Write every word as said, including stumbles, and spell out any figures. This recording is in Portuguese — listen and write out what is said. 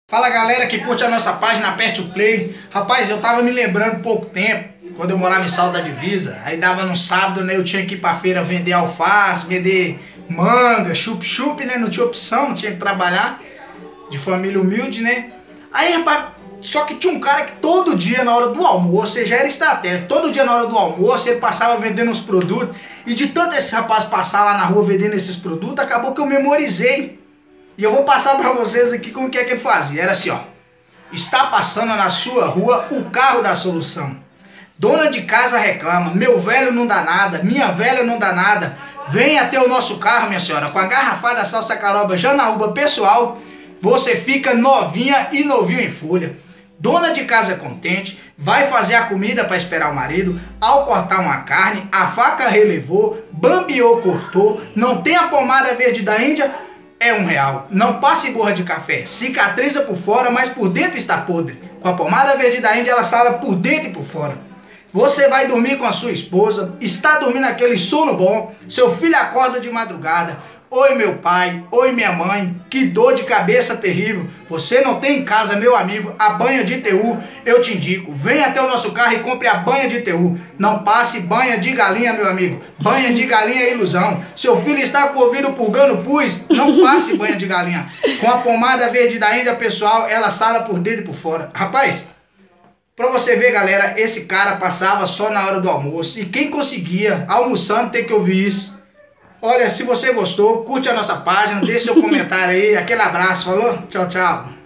Fala galera que curte a nossa página, aperte o play. Rapaz, eu tava me lembrando pouco tempo, quando eu morava em Salto da Divisa. Aí dava no sábado, né, eu tinha que ir pra feira vender alface, vender manga, chup-chup, né, não tinha opção, tinha que trabalhar. De família humilde, né. Aí, rapaz, só que tinha um cara que todo dia na hora do almoço, já era estratégia, todo dia na hora do almoço ele passava vendendo uns produtos. E de tanto esse rapaz passar lá na rua vendendo esses produtos, acabou que eu memorizei. E eu vou passar pra vocês aqui como que é que ele fazia. Era assim, ó. Está passando na sua rua o carro da solução. Dona de casa reclama, meu velho não dá nada, minha velha não dá nada. Venha até o nosso carro, minha senhora, com a garrafada salsa caroba Janaúba pessoal, você fica novinha e novinho em folha. Dona de casa contente, vai fazer a comida para esperar o marido, ao cortar uma carne, a faca relevou, bambeou, cortou, não tem a pomada verde da Índia, é um real. Não passe borra de café, cicatriza por fora, mas por dentro está podre. Com a pomada verde da Índia, ela sara por dentro e por fora. Você vai dormir com a sua esposa, está dormindo aquele sono bom, seu filho acorda de madrugada. Oi meu pai, oi minha mãe, que dor de cabeça terrível. Você não tem em casa, meu amigo, a banha de T U, eu te indico. Venha até o nosso carro e compre a banha de T U. Não passe banha de galinha, meu amigo. Banha de galinha é ilusão. Seu filho está com o ouvido purgando pus, não passe banha de galinha. Com a pomada verde da Índia, pessoal, ela sara por dentro e por fora. Rapaz, pra você ver, galera, esse cara passava só na hora do almoço. E quem conseguia, almoçando, tem que ouvir isso. Olha, se você gostou, curte a nossa página, deixe seu comentário aí. Aquele abraço, falou? Tchau, tchau.